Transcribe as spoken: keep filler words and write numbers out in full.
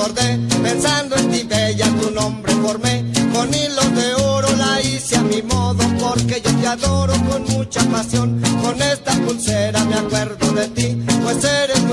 acordé, pensando en ti bella, tu nombre formé, con hilos de oro la hice a mi modo, porque yo te adoro con mucha pasión, con esta pulsera me acuerdo de ti, pues eres